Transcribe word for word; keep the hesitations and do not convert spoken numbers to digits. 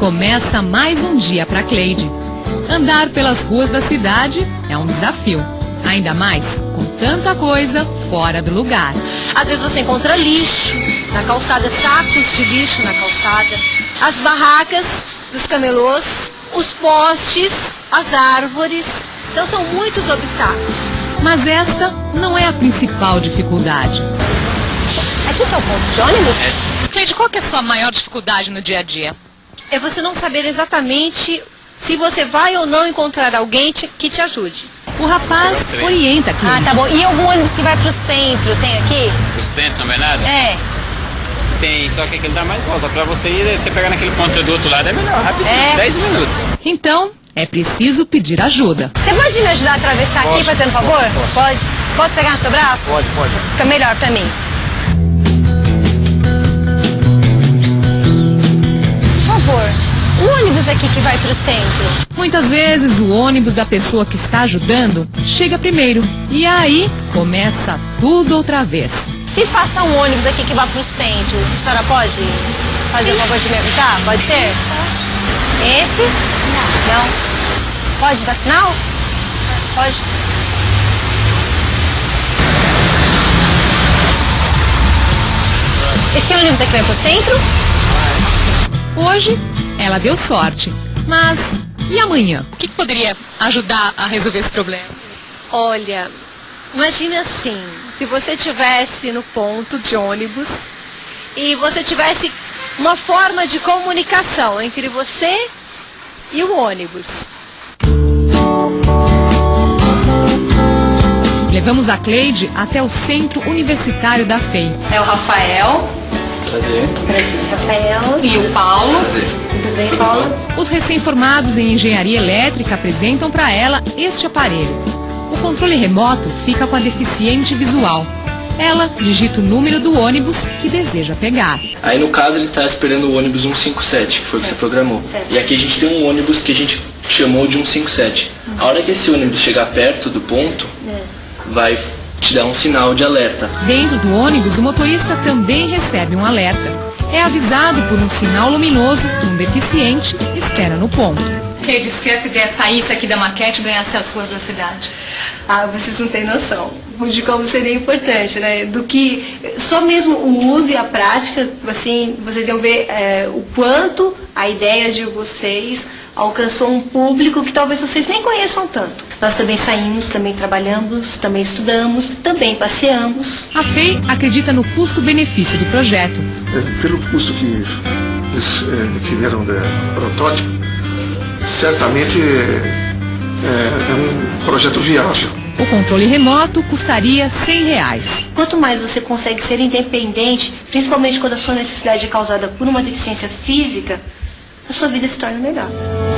começa mais um dia para Cleide. Andar pelas ruas da cidade é um desafio, ainda mais com tanta coisa fora do lugar. Às vezes você encontra lixo na calçada, sacos de lixo na calçada, as barracas dos camelôs, os postes, as árvores. Então são muitos obstáculos. Mas esta não é a principal dificuldade. Aqui está o ponto de ônibus? Cleide, qual que é a sua maior dificuldade no dia a dia? É você não saber exatamente se você vai ou não encontrar alguém te, que te ajude. O rapaz orienta aqui. Ah, tá bom. E algum ônibus que vai pro centro, tem aqui? Pro centro, São Bernardo? É. Tem, só que aquele dá mais volta. Pra você ir, você pegar naquele ponto do outro lado é melhor, rapidinho, É. dez minutos. Então, é preciso pedir ajuda. Você pode me ajudar a atravessar Posso. aqui, fazendo favor? Posso. Pode. Posso pegar no seu braço? Pode, pode. Fica melhor pra mim. Por favor, o ônibus aqui que vai pro centro. Muitas vezes o ônibus da pessoa que está ajudando chega primeiro. E aí começa tudo outra vez. Se passar um ônibus aqui que vai pro centro, a senhora pode fazer o favor de me avisar? Pode ser? Esse? Não. Não? Pode dar sinal? Pode. Esse ônibus aqui vai pro centro? Hoje, ela deu sorte. Mas e amanhã? O que, que poderia ajudar a resolver esse problema? Olha, imagina assim, se você estivesse no ponto de ônibus e você tivesse uma forma de comunicação entre você e o ônibus. Levamos a Cleide até o Centro Universitário da F E I. É o Rafael. Prazer. Prazer, Rafael. E o Paulo. Prazer. Tudo bem, Paulo? Os recém-formados em engenharia elétrica apresentam para ela este aparelho. O controle remoto fica com a deficiente visual. Ela digita o número do ônibus que deseja pegar. Aí no caso ele está esperando o ônibus cento e cinquenta e sete, que foi o que você programou. E aqui a gente tem um ônibus que a gente chamou de cento e cinquenta e sete. A hora que esse ônibus chegar perto do ponto, vai te dar um sinal de alerta. Dentro do ônibus, o motorista também recebe um alerta. É avisado por um sinal luminoso que um deficiente espera no ponto. Cleide, se essa ideia saísse aqui da maquete e ganhasse as ruas da cidade? Ah, vocês não têm noção de como seria importante, né? Do que só mesmo o uso e a prática, assim, vocês iam ver é, o quanto a ideia de vocês alcançou um público que talvez vocês nem conheçam tanto. Nós também saímos, também trabalhamos, também estudamos, também passeamos. A F E I acredita no custo-benefício do projeto. É, pelo custo que eles é, tiveram do protótipo, certamente é, é um projeto viável. O controle remoto custaria cem reais. Quanto mais você consegue ser independente, principalmente quando a sua necessidade é causada por uma deficiência física, a sua vida se torna melhor.